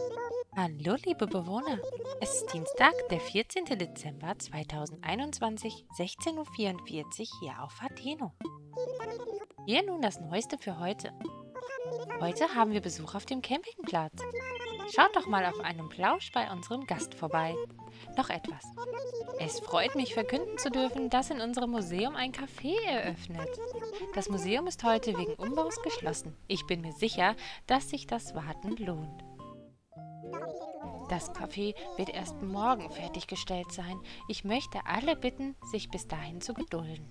Hallo, liebe Bewohner. Es ist Dienstag, der 14. Dezember 2021, 16:44 Uhr hier auf Hateno. Hier nun das Neueste für heute. Heute haben wir Besuch auf dem Campingplatz. Schaut doch mal auf einem Plausch bei unserem Gast vorbei. Noch etwas. Es freut mich, verkünden zu dürfen, dass in unserem Museum ein Café eröffnet. Das Museum ist heute wegen Umbaus geschlossen. Ich bin mir sicher, dass sich das Warten lohnt. Das Café wird erst morgen fertiggestellt sein. Ich möchte alle bitten, sich bis dahin zu gedulden.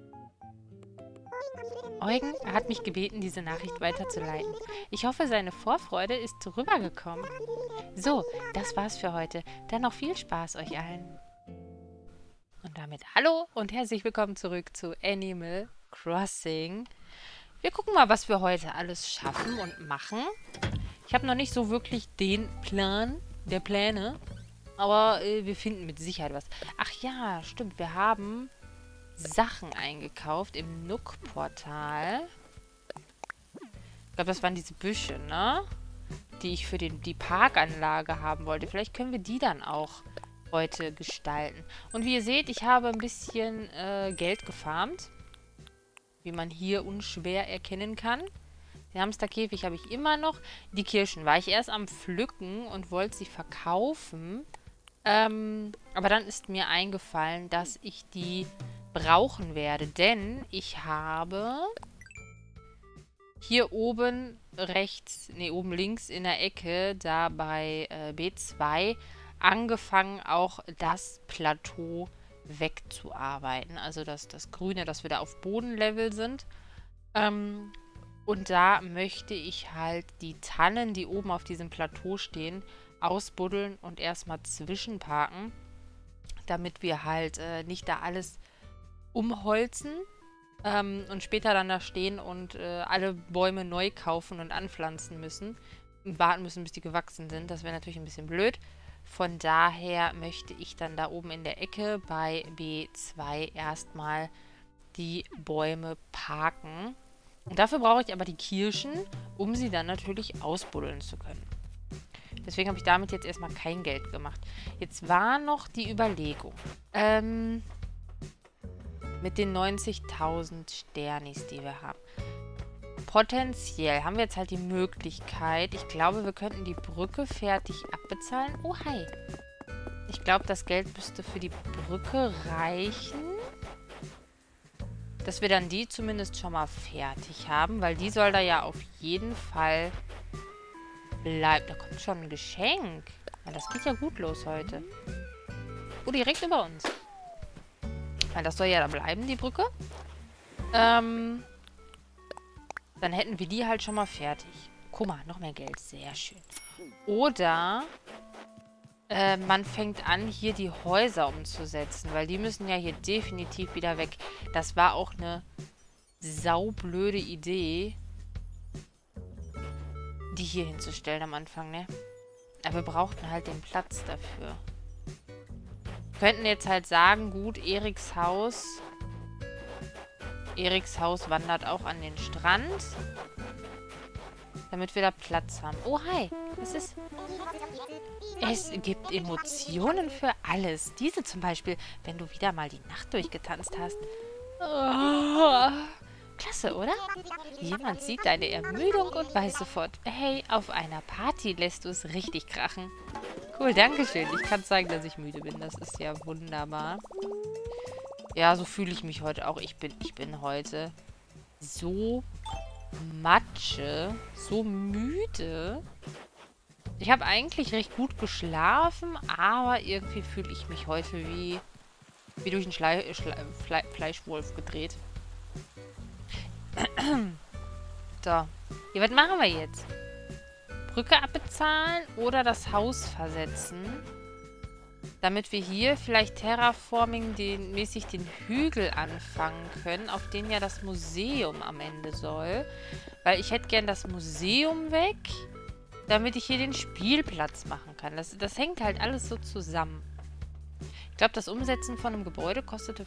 Eugen hat mich gebeten, diese Nachricht weiterzuleiten. Ich hoffe, seine Vorfreude ist rübergekommen. So, das war's für heute. Dann noch viel Spaß euch allen. Und damit hallo und herzlich willkommen zurück zu Animal Crossing. Wir gucken mal, was wir heute alles schaffen und machen. Ich habe noch nicht so wirklich den Plan der Pläne, aber wir finden mit Sicherheit was. Ach ja, stimmt, wir haben Sachen eingekauft im Nook-Portal. Ich glaube, das waren diese Büsche, ne? Die ich für die Parkanlage haben wollte. Vielleicht können wir die dann auch heute gestalten. Und wie ihr seht, ich habe ein bisschen Geld gefarmt. Wie man hier unschwer erkennen kann. Den Hamsterkäfig habe ich immer noch. Die Kirschen war ich erst am Pflücken und wollte sie verkaufen. Aber dann ist mir eingefallen, dass ich die brauchen werde. Denn ich habe hier oben rechts, nee, oben links in der Ecke, da bei B2, angefangen auch das Plateau wegzuarbeiten. Also das Grüne, dass wir da auf Bodenlevel sind. Und da möchte ich halt die Tannen, die oben auf diesem Plateau stehen, ausbuddeln und erstmal zwischenparken, damit wir halt nicht da alles umholzen und später dann da stehen und alle Bäume neu kaufen und anpflanzen müssen und warten müssen, bis die gewachsen sind. Das wäre natürlich ein bisschen blöd. Von daher möchte ich dann da oben in der Ecke bei B2 erstmal die Bäume parken. Und dafür brauche ich aber die Kirschen, um sie dann natürlich ausbuddeln zu können. Deswegen habe ich damit jetzt erstmal kein Geld gemacht. Jetzt war noch die Überlegung. Mit den 90.000 Sternis, die wir haben. Potenziell haben wir jetzt halt die Möglichkeit. Ich glaube, wir könnten die Brücke fertig abbezahlen. Oh, hi. Ich glaube, das Geld müsste für die Brücke reichen. Dass wir dann die zumindest schon mal fertig haben, weil die soll da ja auf jeden Fall bleiben. Da kommt schon ein Geschenk. Ja, das geht ja gut los heute. Oh, direkt über uns. Weil das soll ja da bleiben, die Brücke. Dann hätten wir die halt schon mal fertig. Guck mal, noch mehr Geld. Sehr schön. Oder man fängt an, hier die Häuser umzusetzen, weil die müssen ja hier definitiv wieder weg. Das war auch eine saublöde Idee, die hier hinzustellen am Anfang, ne? Aber wir brauchten halt den Platz dafür. Wir könnten jetzt halt sagen, gut, Eriks Haus wandert auch an den Strand, damit wir da Platz haben. Oh, hi. Was ist... Es gibt Emotionen für alles. Diese zum Beispiel, wenn du wieder mal die Nacht durchgetanzt hast. Oh, klasse, oder? Jemand sieht deine Ermüdung und weiß sofort, hey, auf einer Party lässt du es richtig krachen. Cool, dankeschön. Ich kann zeigen, dass ich müde bin. Das ist ja wunderbar. Ja, so fühle ich mich heute auch. Ich bin heute so Matsche, so müde. Ich habe eigentlich recht gut geschlafen, aber irgendwie fühle ich mich heute wie durch einen Fleischwolf gedreht. So. Ja, was machen wir jetzt? Brücke abbezahlen oder das Haus versetzen? Damit wir hier vielleicht Terraforming-mäßig den Hügel anfangen können, auf den ja das Museum am Ende soll. Weil ich hätte gern das Museum weg, damit ich hier den Spielplatz machen kann. Das hängt halt alles so zusammen. Ich glaube, das Umsetzen von einem Gebäude kostete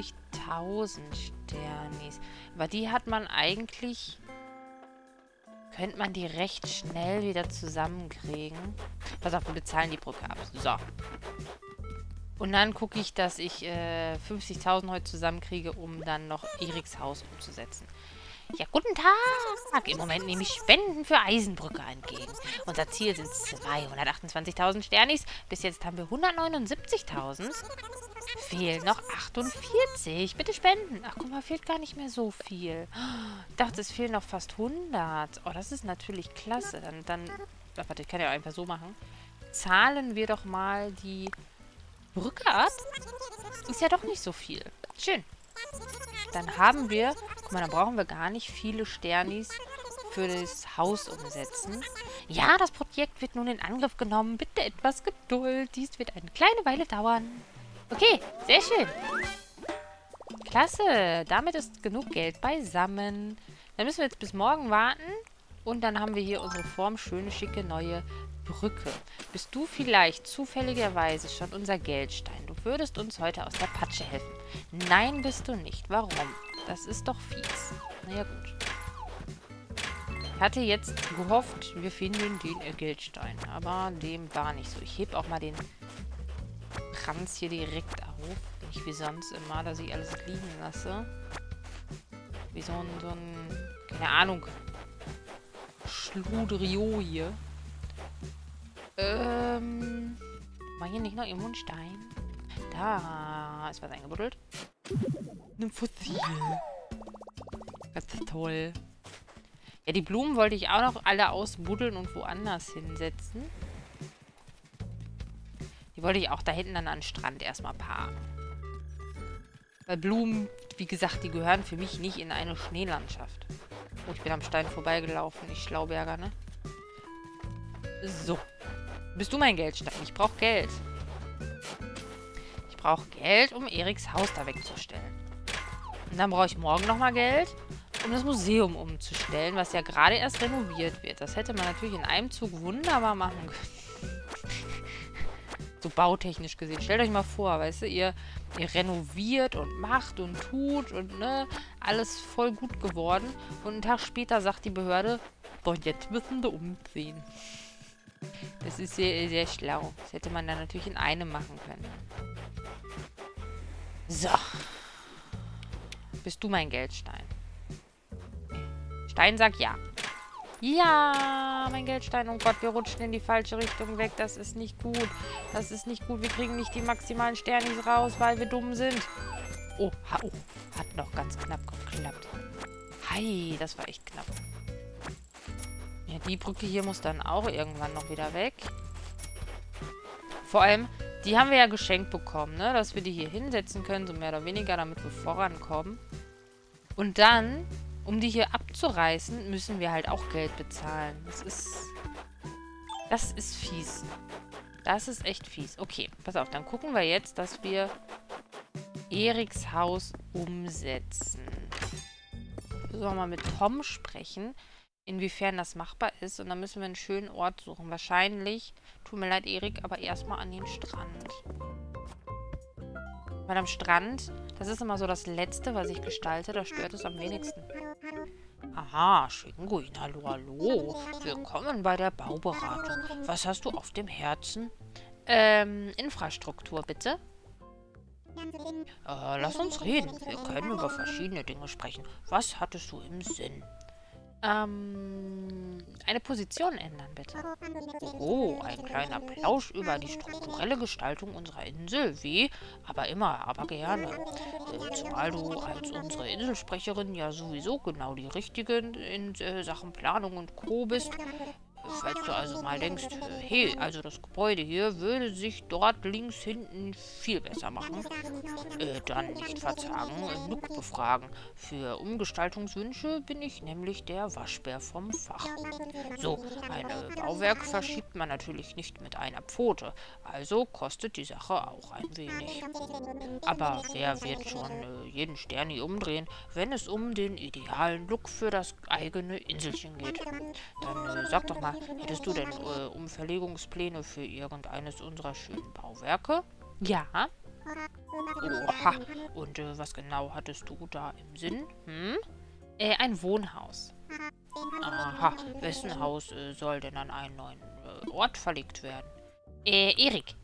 50.000 Sternis. Aber die hat man eigentlich könnte man die recht schnell wieder zusammenkriegen. Pass auf, wir bezahlen die Brücke ab. So. Und dann gucke ich, dass ich 50.000 heute zusammenkriege, um dann noch Eriks Haus umzusetzen. Ja, guten Tag! Im Moment nehme ich Spenden für Eisenbrücke entgegen. Unser Ziel sind 228.000 Sternis. Bis jetzt haben wir 179.000. Fehlen noch 48. Bitte spenden. Ach, guck mal, fehlt gar nicht mehr so viel. Ich dachte, es fehlen noch fast 100. Oh, das ist natürlich klasse. Warte, ich kann ja einfach so machen. Zahlen wir doch mal die Brücke ab. Ist ja doch nicht so viel. Schön. Dann haben wir, guck mal, dann brauchen wir gar nicht viele Sternis für das Haus umsetzen. Ja, das Projekt wird nun in Angriff genommen. Bitte etwas Geduld. Dies wird eine kleine Weile dauern. Okay, sehr schön. Klasse. Damit ist genug Geld beisammen. Dann müssen wir jetzt bis morgen warten. Und dann haben wir hier unsere formschöne, schicke, neue Brücke. Bist du vielleicht zufälligerweise schon unser Geldstein? Du würdest uns heute aus der Patsche helfen. Nein, bist du nicht. Warum? Das ist doch fies. Naja, gut. Ich hatte jetzt gehofft, wir finden den Geldstein. Aber dem war nicht so. Ich hebe auch mal den Kranz hier direkt auf. Nicht wie sonst immer, dass ich alles liegen lasse. Wie so ein keine Ahnung, Schludrio hier. War hier nicht noch irgendwo ein Stein? Da ist was eingebuddelt. Ein Fossil. Das ist toll. Ja, die Blumen wollte ich auch noch alle ausbuddeln und woanders hinsetzen. Die wollte ich auch da hinten dann an den Strand erstmal paaren. Weil Blumen, wie gesagt, die gehören für mich nicht in eine Schneelandschaft. Oh, ich bin am Stein vorbeigelaufen, ich Schlauberger, ne? So. Bist du mein Geldstein? Ich brauche Geld. Ich brauche Geld, um Eriks Haus da wegzustellen. Und dann brauche ich morgen nochmal Geld, um das Museum umzustellen, was ja gerade erst renoviert wird. Das hätte man natürlich in einem Zug wunderbar machen können. So bautechnisch gesehen. Stellt euch mal vor, weißt du, ihr renoviert und macht und tut und ne, alles voll gut geworden. Und einen Tag später sagt die Behörde, boah, jetzt müssen wir umziehen. Das ist sehr, sehr schlau. Das hätte man dann natürlich in einem machen können. So. Bist du mein Geldstein? Stein sagt ja. Ja, mein Geldstein. Oh Gott, wir rutschen in die falsche Richtung weg. Das ist nicht gut. Das ist nicht gut. Wir kriegen nicht die maximalen Sternis raus, weil wir dumm sind. Oh, hat noch ganz knapp geklappt. Hi, das war echt knapp. Ja, die Brücke hier muss dann auch irgendwann noch wieder weg. Vor allem, die haben wir ja geschenkt bekommen, ne? Dass wir die hier hinsetzen können, so mehr oder weniger, damit wir vorankommen. Und dann, um die hier abzureißen, müssen wir halt auch Geld bezahlen. Das ist fies. Das ist echt fies. Okay, pass auf, dann gucken wir jetzt, dass wir Eriks Haus umsetzen. Müssen wir mal mit Tom sprechen, inwiefern das machbar ist. Und dann müssen wir einen schönen Ort suchen. Wahrscheinlich, tut mir leid, Erik, aber erstmal an den Strand. Weil am Strand, das ist immer so das Letzte, was ich gestalte. Da stört es am wenigsten. Aha, Schwinguin, hallo, hallo. Willkommen bei der Bauberatung. Was hast du auf dem Herzen? Infrastruktur, bitte. Lass uns reden. Wir können über verschiedene Dinge sprechen. Was hattest du im Sinn? Eine Position ändern, bitte. Oh, ein kleiner Plausch über die strukturelle Gestaltung unserer Insel. Wie? Aber gerne. Zumal du als unsere Inselsprecherin ja sowieso genau die Richtige in Sachen Planung und Co. bist. Falls du also mal denkst, hey, also das Gebäude hier würde sich dort links hinten viel besser machen, dann nicht verzagen, Nook befragen. Für Umgestaltungswünsche bin ich nämlich der Waschbär vom Fach. So, ein Bauwerk verschiebt man natürlich nicht mit einer Pfote, also kostet die Sache auch ein wenig. Aber wer wird schon jeden Sterni umdrehen, wenn es um den idealen Look für das eigene Inselchen geht? Dann sag doch mal, hättest du denn Umverlegungspläne für irgendeines unserer schönen Bauwerke? Ja. Oha. Und was genau hattest du da im Sinn? Ein Wohnhaus. Aha, wessen Haus soll denn an einen neuen Ort verlegt werden? Erik.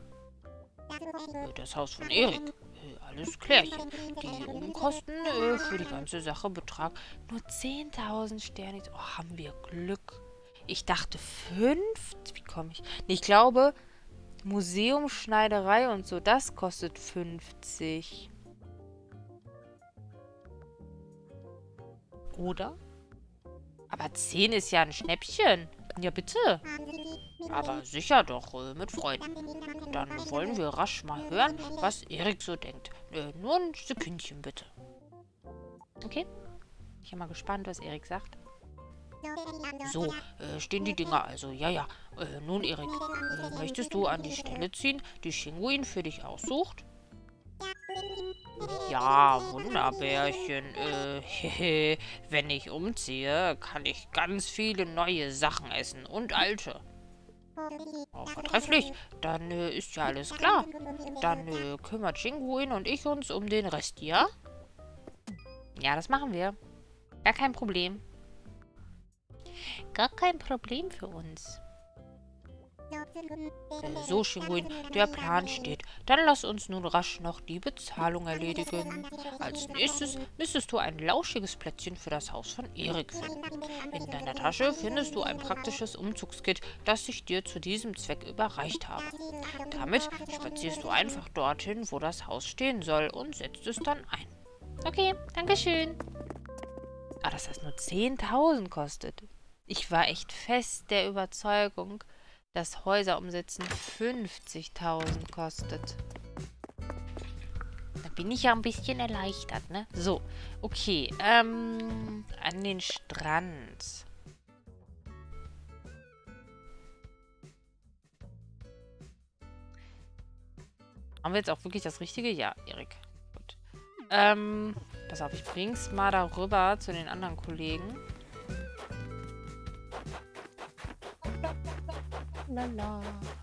Das Haus von Erik. Alles klärchen. Die Umkosten für die ganze Sache betragen nur 10.000 Sterne. Oh, haben wir Glück. Ich dachte 5. Wie komme ich? Nee, ich glaube, Museum, Schneiderei und so, das kostet 50. Oder? Aber 10 ist ja ein Schnäppchen. Ja, bitte. Aber sicher doch, mit Freuden. Dann wollen wir rasch mal hören, was Erik so denkt. Nur ein Sekündchen, bitte. Okay. Ich bin mal gespannt, was Erik sagt. So, stehen die Dinger also. Ja, ja. Nun, Erik, möchtest du an die Stelle ziehen, die Shinguin für dich aussucht? Ja, Wunderbärchen. Wenn ich umziehe, kann ich ganz viele neue Sachen essen und alte. Oh, vortrefflich. Dann ist ja alles klar. Dann kümmert Shinguin und ich uns um den Rest, ja? Ja, das machen wir. Gar kein Problem. Gar kein Problem für uns. So, Shinguin, der Plan steht. Dann lass uns nun rasch noch die Bezahlung erledigen. Als nächstes müsstest du ein lauschiges Plätzchen für das Haus von Erik finden. In deiner Tasche findest du ein praktisches Umzugskit, das ich dir zu diesem Zweck überreicht habe. Damit spazierst du einfach dorthin, wo das Haus stehen soll und setzt es dann ein. Okay, dankeschön. Ah, dass das nur 10.000 kostet. Ich war echt fest der Überzeugung, dass Häuser umsetzen 50.000 kostet. Da bin ich ja ein bisschen erleichtert, ne? So, okay. An den Strand. Haben wir jetzt auch wirklich das Richtige? Ja, Erik. Gut. Pass auf, ich bring's mal darüber zu den anderen Kollegen. Lala.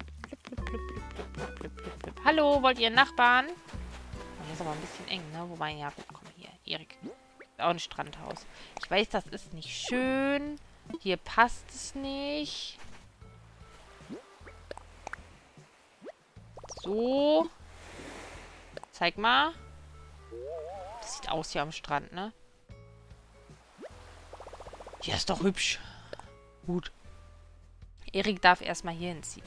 Hallo, wollt ihr einen Nachbarn? Oh, hier ist aber ein bisschen eng, ne? Wobei, ja, komm hier, Erik. Ist auch ein Strandhaus. Ich weiß, das ist nicht schön. Hier passt es nicht. So. Zeig mal. Das sieht aus hier am Strand, ne? Hier ist doch hübsch. Gut. Erik darf erstmal hier hinziehen.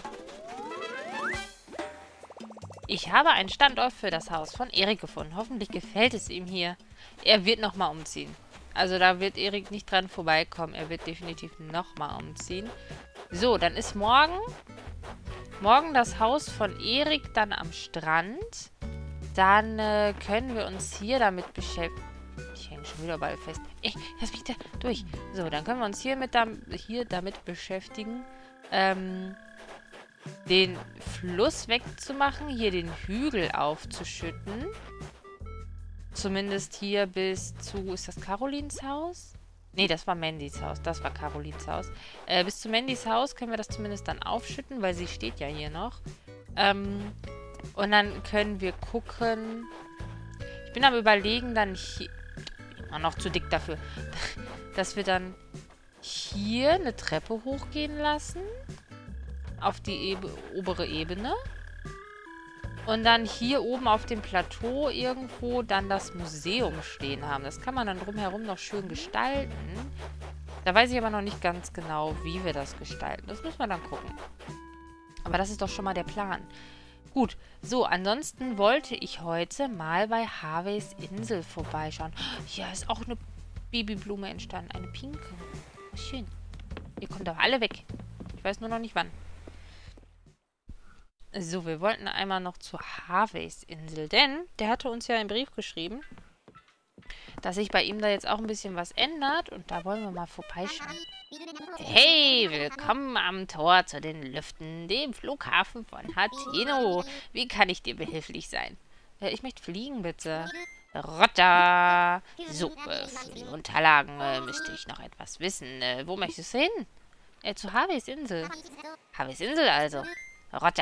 Ich habe einen Standort für das Haus von Erik gefunden. Hoffentlich gefällt es ihm hier. Er wird nochmal umziehen. Also da wird Erik nicht dran vorbeikommen. Er wird definitiv nochmal umziehen. So, dann ist morgen das Haus von Erik dann am Strand. Dann können wir uns hier damit beschäftigen. Ich hänge schon wieder Ball fest. Ey, lass mich da durch. So, dann können wir uns hier damit beschäftigen, den Fluss wegzumachen, hier den Hügel aufzuschütten. Zumindest hier bis zu... Ist das Carolins Haus? Nee, das war Mandys Haus. Das war Carolins Haus. Bis zu Mandys Haus können wir das zumindest dann aufschütten, weil sie steht ja hier noch. Und dann können wir gucken... Ich bin am Überlegen, dann hier... Noch zu dick dafür. Dass wir dann hier eine Treppe hochgehen lassen. Auf die obere Ebene. Und dann hier oben auf dem Plateau irgendwo dann das Museum stehen haben. Das kann man dann drumherum noch schön gestalten. Da weiß ich aber noch nicht ganz genau, wie wir das gestalten. Das müssen wir dann gucken. Aber das ist doch schon mal der Plan. Gut, so, ansonsten wollte ich heute mal bei Harveys Insel vorbeischauen. Hier ist auch eine Babyblume entstanden. Eine pinke. Schön. Ihr kommt aber alle weg. Ich weiß nur noch nicht wann. So, wir wollten einmal noch zu Harveys Insel, denn der hatte uns ja einen Brief geschrieben, dass sich bei ihm da jetzt auch ein bisschen was ändert und da wollen wir mal vorbeischauen. Hey, willkommen am Tor zu den Lüften, dem Flughafen von Hateno. Wie kann ich dir behilflich sein? Ich möchte fliegen, bitte. Rotta! So, für die Unterlagen müsste ich noch etwas wissen. Wo möchtest du hin? Zu Harveys Insel. Harveys Insel also. Rotta.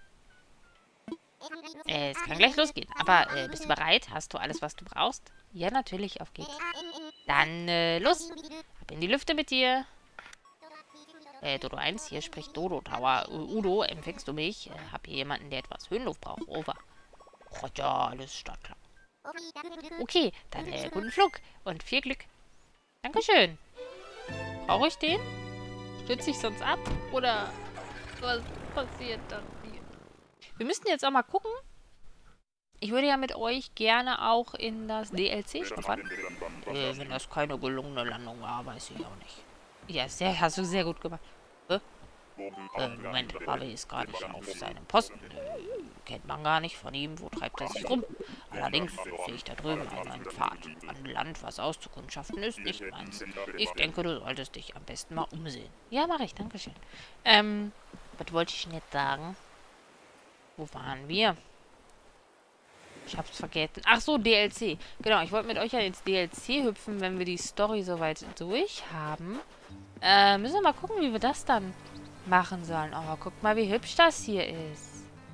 Es kann gleich losgehen. Aber bist du bereit? Hast du alles, was du brauchst? Ja, natürlich. Auf geht's. Dann los. Ab In die Lüfte mit dir. Dodo 1, hier spricht Dodo Tower. Udo, empfängst du mich? Hab hier jemanden, der etwas Höhenluft braucht. Over. Oh, ja, alles startklar. Okay, dann guten Flug und viel Glück. Dankeschön. Brauche ich den? Stütze ich sonst ab? Oder was passiert dann hier? Wir müssten jetzt auch mal gucken. Ich würde ja mit euch gerne auch in das DLC schnuppern. Wenn das keine gelungene Landung war, weiß ich auch nicht. Ja, hast du sehr gut gemacht. Moment, Ravi ist gar nicht auf seinem Posten. Kennt man gar nicht von ihm. Wo treibt er sich rum? Allerdings sehe ich da drüben einen Pfad. An Land was auszukundschaften ist nicht meins. Ich denke, du solltest dich am besten mal umsehen. Ja, mache ich. Dankeschön. Was wollte ich nicht sagen? Wo waren wir? Ich hab's vergessen. Ach so, DLC. Genau, ich wollte mit euch ja ins DLC hüpfen, wenn wir die Story soweit durch haben. Müssen wir mal gucken, wie wir das dann machen sollen. Oh, guck mal, wie hübsch das hier ist.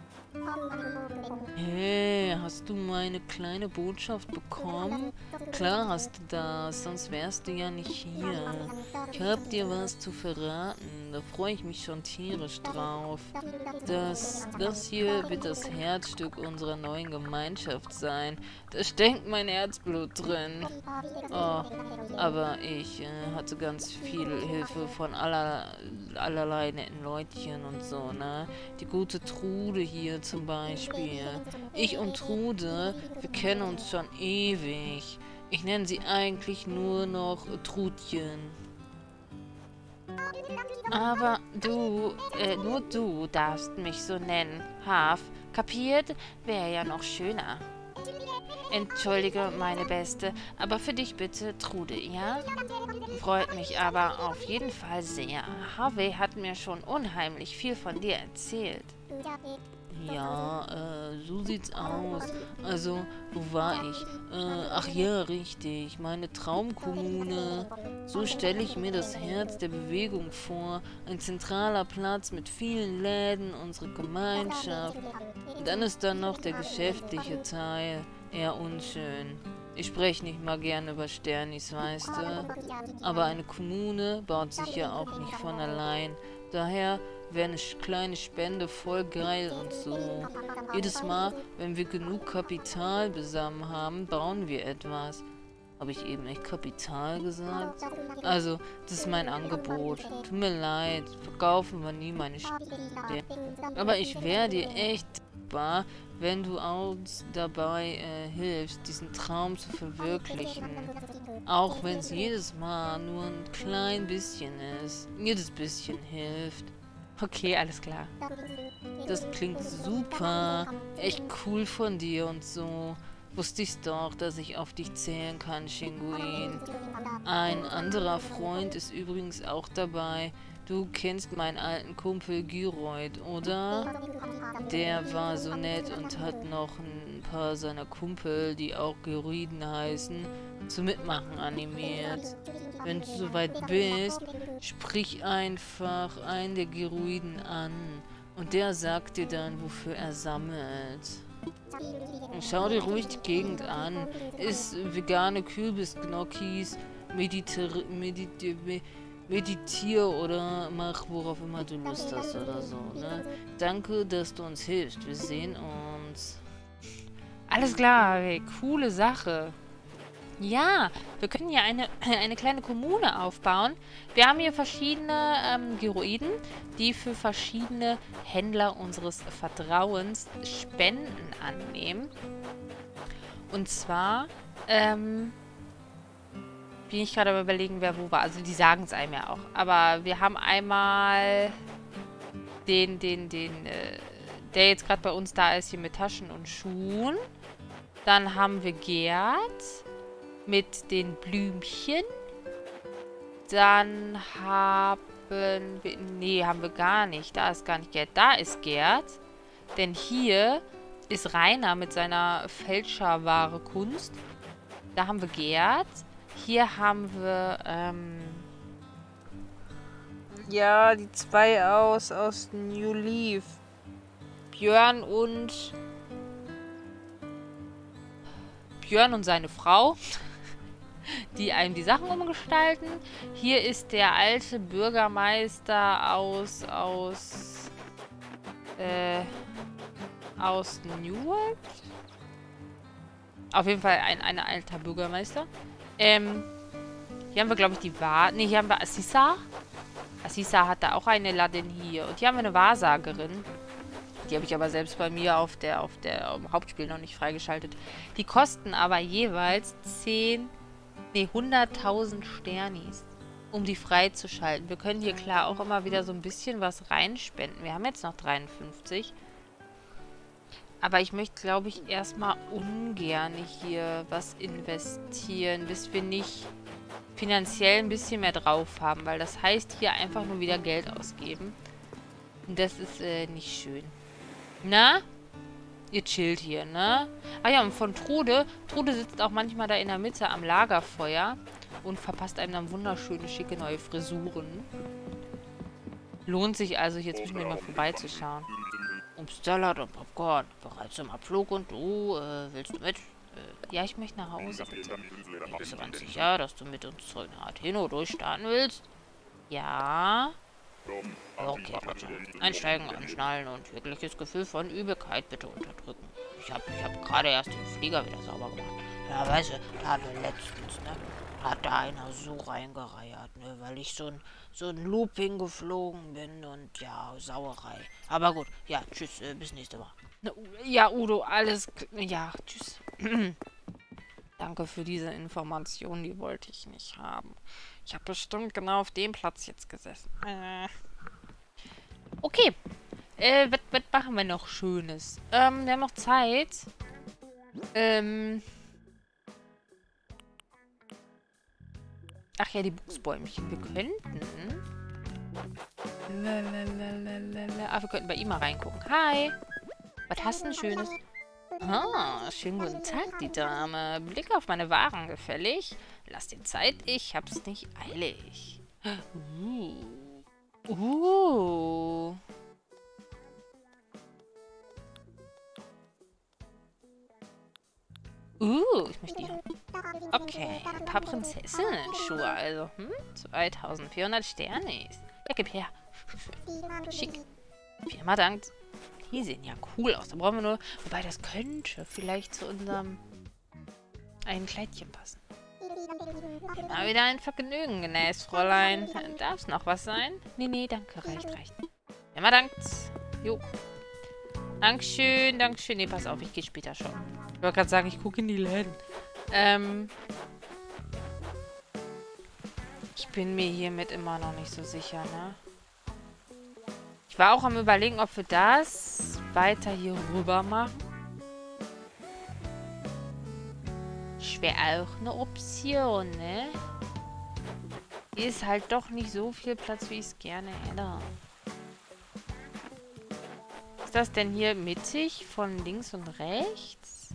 Hey, hast du meine kleine Botschaft bekommen? Klar hast du das, sonst wärst du ja nicht hier. Ich hab dir was zu verraten, da freue ich mich schon tierisch drauf. Das hier wird das Herzstück unserer neuen Gemeinschaft sein. Da steckt mein Herzblut drin. Oh, aber ich hatte ganz viel Hilfe von allerlei netten Leutchen und so, ne? Die gute Trude hier zum Beispiel. Ich und Trude, wir kennen uns schon ewig. Ich nenne sie eigentlich nur noch Trudchen. Aber nur du darfst mich so nennen. Haf, kapiert? Wäre ja noch schöner. Entschuldige, meine Beste, aber für dich bitte Trude, ja? Freut mich aber auf jeden Fall sehr. Harvey hat mir schon unheimlich viel von dir erzählt. Ja, so sieht's aus. Also, wo war ich? Ach ja, richtig. Meine Traumkommune. So stelle ich mir das Herz der Bewegung vor. Ein zentraler Platz mit vielen Läden, unsere Gemeinschaft. Und dann ist da noch der geschäftliche Teil. Eher unschön. Ich spreche nicht mal gerne über Sternis, weißt du? Aber eine Kommune baut sich ja auch nicht von allein. Daher wäre eine kleine Spende voll geil und so. Jedes Mal, wenn wir genug Kapital beisammen haben, bauen wir etwas. Habe ich eben echt Kapital gesagt? Also, das ist mein Angebot. Tut mir leid, verkaufen wir nie meine Sterne. Aber ich wäre dir echt dankbar, wenn du uns dabei hilfst, diesen Traum zu verwirklichen. Auch wenn es jedes Mal nur ein klein bisschen ist. Jedes bisschen hilft. Okay, alles klar. Das klingt super. Echt cool von dir und so. Wusste ich doch, dass ich auf dich zählen kann, Shinguin. Ein anderer Freund ist übrigens auch dabei. Du kennst meinen alten Kumpel Gyroid, oder? Der war so nett und hat noch ein paar seiner Kumpel, die auch Gyroiden heißen, zum Mitmachen animiert. Wenn du soweit bist, sprich einfach einen der Gyroiden an und der sagt dir dann, wofür er sammelt. Schau dir ruhig die Gegend an. Iss vegane Kürbisgnocchis, meditier oder mach, worauf immer du Lust hast oder so, ne? Danke, dass du uns hilfst. Wir sehen uns. Alles klar, ey, coole Sache. Ja, wir können hier eine kleine Kommune aufbauen. Wir haben hier verschiedene Gyroiden, die für verschiedene Händler unseres Vertrauens Spenden annehmen. Und zwar, bin ich gerade am Überlegen, wer wo war. Also die sagen es einem ja auch. Aber wir haben einmal der jetzt gerade bei uns da ist, hier mit Taschen und Schuhen. Dann haben wir Gerd mit den Blümchen. Dann haben wir... Nee, haben wir gar nicht. Da ist gar nicht Gerd. Da ist Gerd. Denn hier ist Rainer mit seiner Fälscherware Kunst. Da haben wir Gerd. Hier haben wir, ja, die zwei aus New Leaf. Björn und seine Frau. die einem die Sachen umgestalten. Hier ist der alte Bürgermeister aus Newark. Auf jeden Fall ein alter Bürgermeister. Hier haben wir, glaube ich, die Ne, hier haben wir Assisa. Assisa hat da auch eine Ladin hier. Und hier haben wir eine Wahrsagerin. Die habe ich aber selbst bei mir auf der Hauptspiel noch nicht freigeschaltet. Die kosten aber jeweils 100.000 Sternis, um die freizuschalten. Wir können hier klar auch immer wieder so ein bisschen was reinspenden. Wir haben jetzt noch 53. Aber ich möchte, glaube ich, erstmal ungern hier was investieren, bis wir nicht finanziell ein bisschen mehr drauf haben. Weil das heißt, hier einfach nur wieder Geld ausgeben. Und das ist nicht schön. Na? Ihr chillt hier, ne? Ah ja, und von Trude. Trude sitzt auch manchmal da in der Mitte am Lagerfeuer und verpasst einem dann wunderschöne, schicke neue Frisuren. Lohnt sich also, hier zwischendurch mal vorbeizuschauen. Obstsalat und Popcorn. Bereit zum Abflug und du, willst du mit? Ja, ich möchte nach Hause, bitte. Bist du ganz sicher, dass du mit uns zurück nach Atheno durchstarten willst? Ja. Okay, Roger. Einsteigen, anschnallen und wirkliches Gefühl von Übelkeit bitte unterdrücken. Ich hab gerade erst den Flieger wieder sauber gemacht. Ja, weißt du, da hatten wir letztens, ne? Hat da einer so reingereiert, ne? Weil ich so ein Looping geflogen bin und ja, Sauerei. Aber gut, ja, tschüss, bis nächste Mal. Na, ja, Udo, alles... Ja, tschüss. Danke für diese Information, die wollte ich nicht haben. Ich habe bestimmt genau auf dem Platz jetzt gesessen. Okay. Was machen wir noch Schönes? Wir haben noch Zeit. Ach ja, die Buchsbäumchen. Wir könnten... Ah, wir könnten bei ihm mal reingucken. Hi. Was hast du denn Schönes? Ah, schönen guten Tag, die Dame. Blick auf meine Waren gefällig. Lass dir Zeit, ich hab's nicht eilig. Ich möchte die haben. Okay, ein paar Prinzessinnen-Schuhe also. 2400 Sternis. Ja, gib her. Schick. Vielen Dank. Die sehen ja cool aus. Da brauchen wir nur... Wobei, das könnte vielleicht zu unserem einen Kleidchen passen. Mal wieder ein Vergnügen, genäst, Fräulein. Darf es noch was sein? Nee, danke. Reicht. Immer dankt. Jo. Dankeschön. Nee, pass auf, ich gehe später schon. Ich wollte gerade sagen, ich gucke in die Läden. Ich bin mir hiermit immer noch nicht so sicher, ne? Ich war auch am Überlegen, ob wir das weiter hier rüber machen. Wäre auch eine Option, ne? Hier ist halt doch nicht so viel Platz, wie ich es gerne hätte. Ist das denn hier mittig von links und rechts?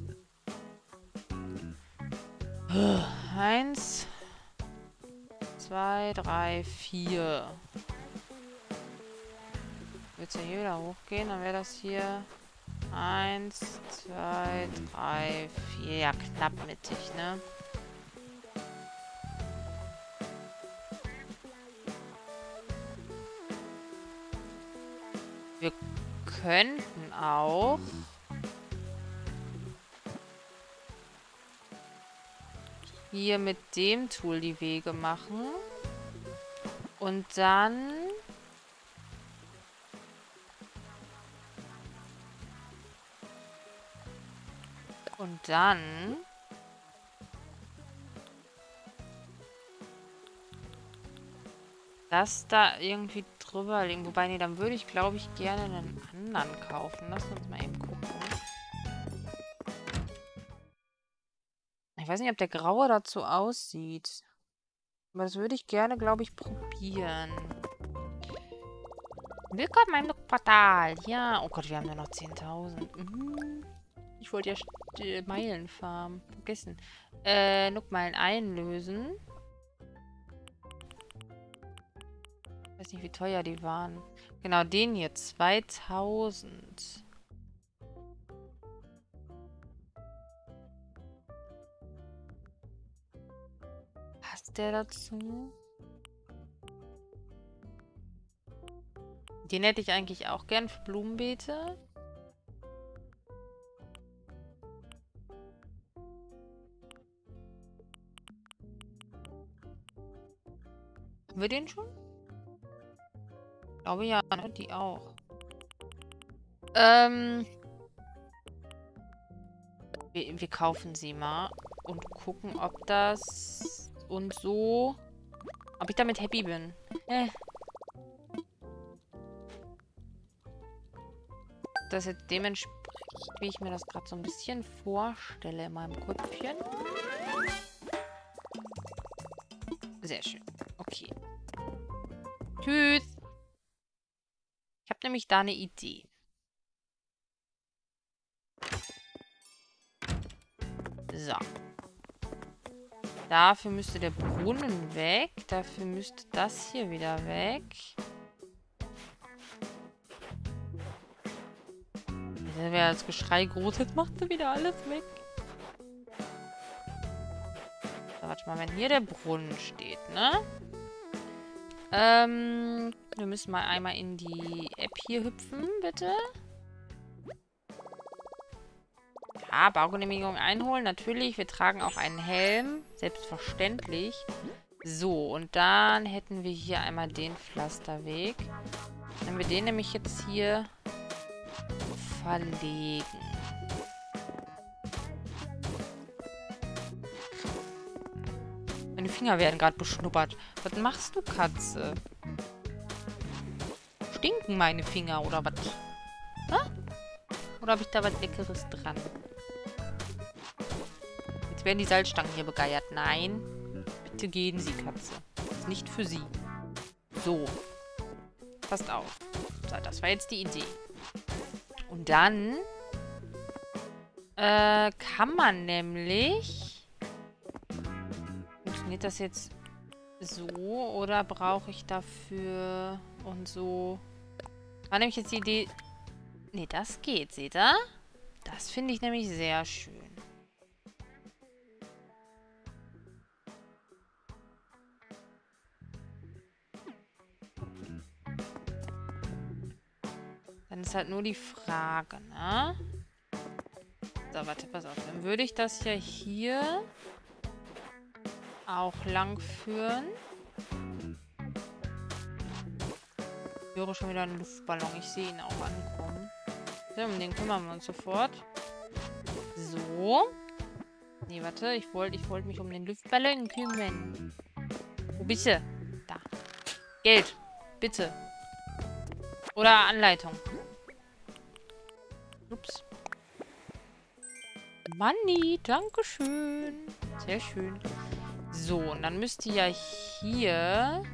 1, 2, 3, 4. Willst du hier wieder hochgehen? Dann wäre das hier 1, 2, 3, 4. Ja, knapp mittig, ne? Wir könnten auch hier mit dem Tool die Wege machen. Und dann... das da irgendwie drüber legen. Wobei, nee, dann würde ich, glaube ich, gerne einen anderen kaufen. Lass uns mal eben gucken. Ich weiß nicht, ob der graue dazu aussieht. Aber das würde ich gerne, glaube ich, probieren. Willkommen im Nook-Portal. Ja, oh Gott, wir haben nur noch 10.000. Ich wollte ja Meilen farmen. Vergessen. Nook-Meilen einlösen. Ich weiß nicht, wie teuer die waren. Genau, den hier. 2000. Passt der dazu? Den hätte ich eigentlich auch gern für Blumenbeete. Haben wir den schon? Ich glaube ja, ne? Die auch. Wir kaufen sie mal und gucken, ob das und so... Ob ich damit happy bin. Das jetzt dementsprechend, wie ich mir das gerade so ein bisschen vorstelle in meinem Köpfchen. Sehr schön. Okay. Tschüss. Ich habe nämlich da eine Idee. So. Dafür müsste der Brunnen weg. Dafür müsste das hier wieder weg. Jetzt wäre das Geschrei groß. Jetzt macht sie wieder alles weg. So, warte mal, wenn hier der Brunnen steht, ne? Wir müssen mal einmal in die App hier hüpfen, bitte. Ja, Baugenehmigung einholen, natürlich. Wir tragen auch einen Helm, selbstverständlich. So, und dann hätten wir hier einmal den Pflasterweg. Wenn wir den nämlich jetzt hier verlegen. Meine Finger werden gerade beschnuppert. Was machst du, Katze? Stinken meine Finger, oder was? Hä? Oder habe ich da was Leckeres dran? Jetzt werden die Salzstangen hier begeiert. Nein. Bitte gehen Sie, Katze. Das ist nicht für Sie. So. Passt auf. So, das war jetzt die Idee. Und dann kann man nämlich... Funktioniert das jetzt so oder brauche ich dafür und so? War nämlich jetzt die Idee... Nee, das geht, seht ihr? Das finde ich nämlich sehr schön. Dann ist halt nur die Frage, ne? So, warte, pass auf. Dann würde ich das ja hier auch lang führen. Ich höre schon wieder einen Luftballon. Ich sehe ihn auch ankommen. So, um den kümmern wir uns sofort. So. Nee, warte. Ich wollte mich um den Luftballon kümmern. Wo bist du? Da. Geld. Bitte. Oder Anleitung. Ups. Money, dankeschön. Sehr schön. So, und dann müsste ja hier...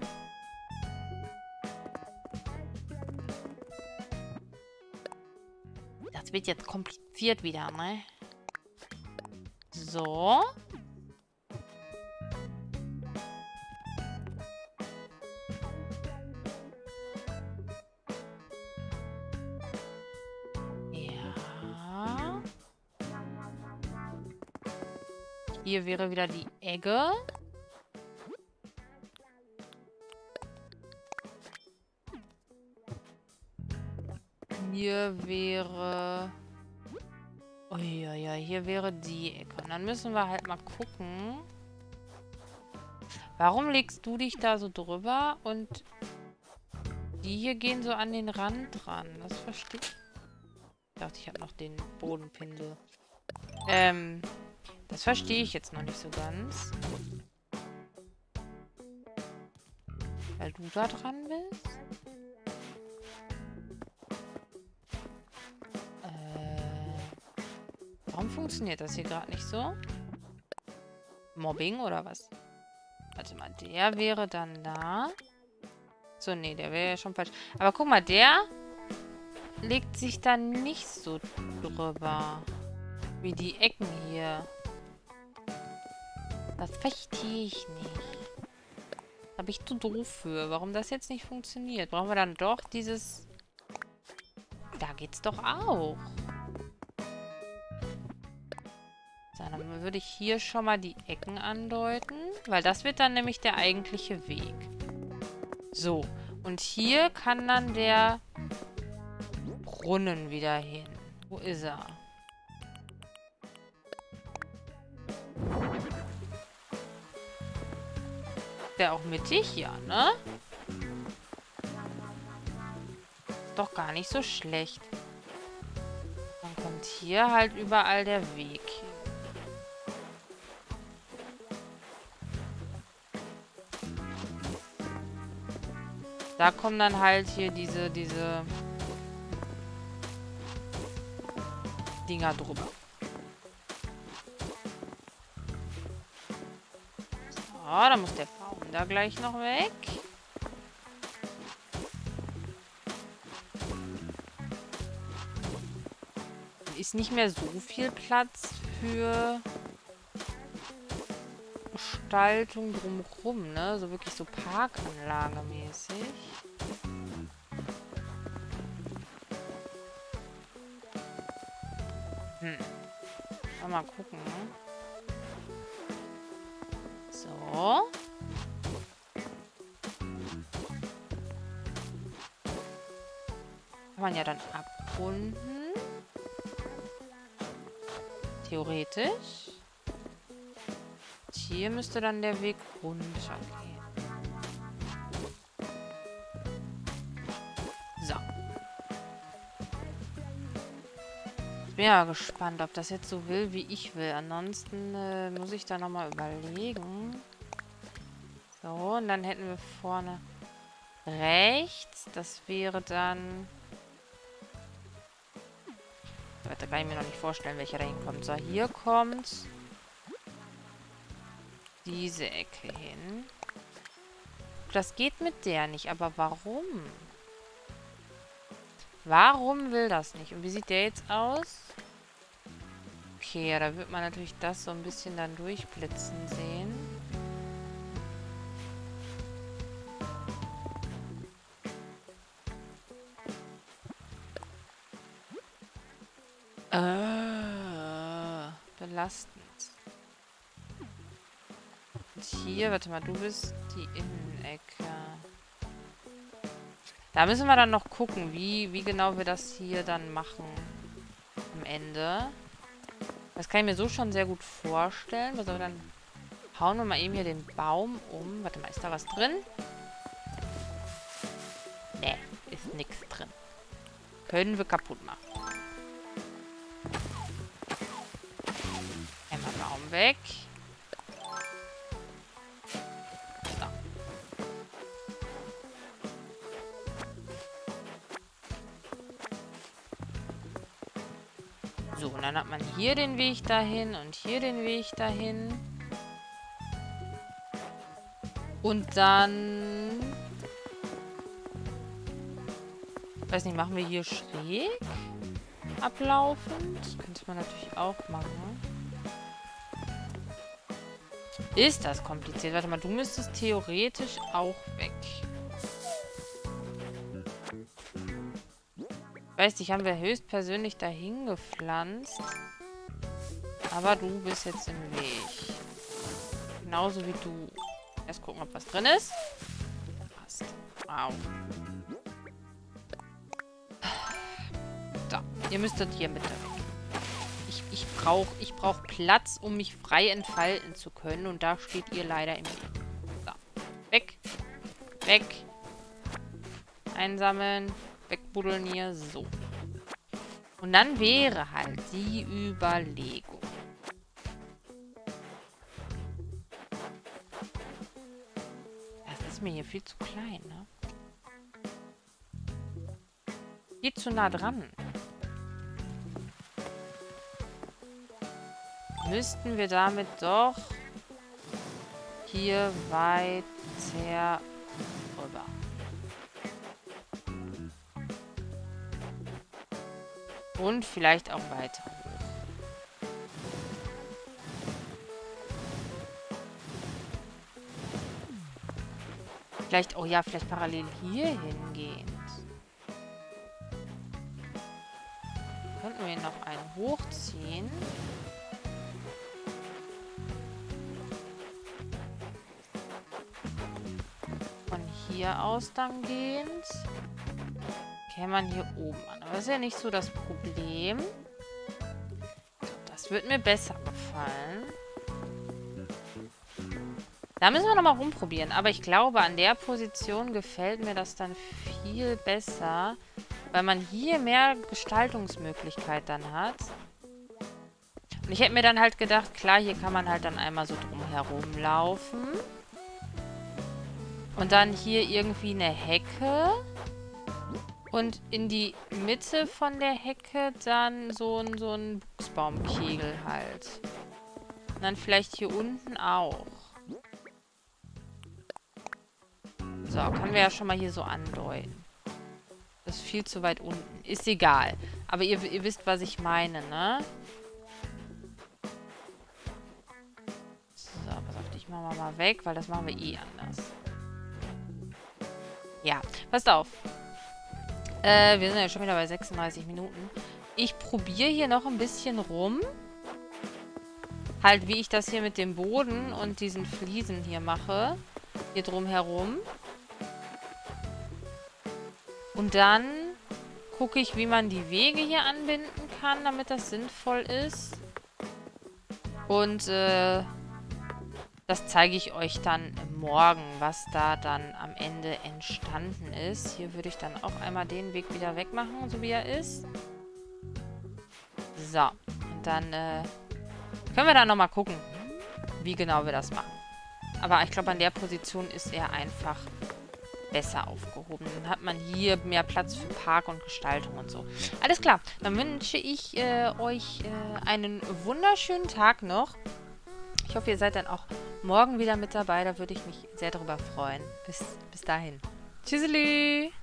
Das wird jetzt kompliziert wieder, ne? So. Ja. Hier wäre wieder die Egge. Hier wäre... Oh ja, ja, hier wäre die Ecke. Und dann müssen wir halt mal gucken. Warum legst du dich da so drüber und die hier gehen so an den Rand ran? Das verstehe ich. Ich dachte, ich habe noch den Bodenpinsel. Das verstehe ich jetzt noch nicht so ganz. Weil du da dran bist? Warum funktioniert das hier gerade nicht so? Mobbing oder was? Warte mal, der wäre dann da. So, nee, der wäre ja schon falsch. Aber guck mal, der legt sich dann nicht so drüber. Wie die Ecken hier. Das verstehe ich nicht. Da bin ich zu doof für. Warum das jetzt nicht funktioniert? Brauchen wir dann doch dieses... Da geht's doch auch. So, dann würde ich hier schon mal die Ecken andeuten, weil das wird dann nämlich der eigentliche Weg. So, und hier kann dann der Brunnen wieder hin. Wo ist er? Der auch mittig? Ja, ne? Doch gar nicht so schlecht. Dann kommt hier halt überall der Weg hin. Da kommen dann halt hier diese Dinger drüber. So, da muss der Baum da gleich noch weg. Ist nicht mehr so viel Platz für Gestaltung drumherum, ne? So wirklich so Parkanlage-mäßig. Mal gucken. So. Kann man ja dann abrunden. Theoretisch. Hier müsste dann der Weg runtergehen. So. Ich bin ja gespannt, ob das jetzt so will, wie ich will. Ansonsten muss ich da nochmal überlegen. So, und dann hätten wir vorne rechts. Das wäre dann... Da kann ich mir noch nicht vorstellen, welcher da hinkommt. So, hier kommt diese Ecke hin. Das geht mit der nicht, aber warum? Warum will das nicht? Und wie sieht der jetzt aus? Okay, ja, da wird man natürlich das so ein bisschen dann durchblitzen sehen. Belastend. Und hier, warte mal, du bist die Innenecke. Da müssen wir dann noch gucken, wie genau wir das hier dann machen. Am Ende. Das kann ich mir so schon sehr gut vorstellen. Also dann hauen wir mal eben hier den Baum um. Warte mal, ist da was drin? Nee, ist nichts drin. Können wir kaputt machen. Einmal Baum weg. So, und dann hat man hier den Weg dahin und hier den Weg dahin. Und dann... Weiß nicht, machen wir hier schräg? Ablaufend? Das könnte man natürlich auch machen. Ist das kompliziert? Warte mal, du müsstest theoretisch auch weg. Ich weiß nicht, haben wir höchstpersönlich dahin gepflanzt. Aber du bist jetzt im Weg. Genauso wie du. Erst gucken, ob was drin ist. Passt. Wow. So, ihr müsstet hier bitte weg. Ich brauch Platz, um mich frei entfalten zu können. Und da steht ihr leider im Weg. So. Weg. Weg. Einsammeln. Wegbuddeln hier. So. Und dann wäre halt die Überlegung. Das ist mir hier viel zu klein, ne? Viel zu nah dran. Müssten wir damit doch hier weiter rüber. Und vielleicht auch weiter. Vielleicht, oh ja, vielleicht parallel hier hingehend. Könnten wir noch einen hochziehen. hier aus dann gehend käme man hier oben an. Aber das ist ja nicht so das Problem. Das wird mir besser gefallen. Da müssen wir nochmal rumprobieren. Aber ich glaube, an der Position gefällt mir das dann viel besser, weil man hier mehr Gestaltungsmöglichkeit dann hat. Und ich hätte mir dann halt gedacht, klar, hier kann man halt dann einmal so drum herum laufen. Und dann hier irgendwie eine Hecke. Und in die Mitte von der Hecke dann so ein Buchsbaumkegel halt. Und dann vielleicht hier unten auch. So, können wir ja schon mal hier so andeuten. Das ist viel zu weit unten. Ist egal. Aber ihr wisst, was ich meine, ne? So, pass auf, dich machen wir mal weg, weil das machen wir eh anders. Ja, passt auf. Wir sind ja schon wieder bei 36 Minuten. Ich probiere hier noch ein bisschen rum. Halt, wie ich das hier mit dem Boden und diesen Fliesen hier mache. Hier drumherum. Und dann gucke ich, wie man die Wege hier anbinden kann, damit das sinnvoll ist. Und das zeige ich euch dann morgen, was da dann am Ende entstanden ist. Hier würde ich dann auch einmal den Weg wieder wegmachen, so wie er ist. So, und dann können wir dann nochmal gucken, wie genau wir das machen. Aber ich glaube, an der Position ist er einfach besser aufgehoben. Dann hat man hier mehr Platz für Park und Gestaltung und so. Alles klar, dann wünsche ich euch einen wunderschönen Tag noch. Ich hoffe, ihr seid dann auch morgen wieder mit dabei. Da würde ich mich sehr darüber freuen. Bis dahin. Tschüsseli!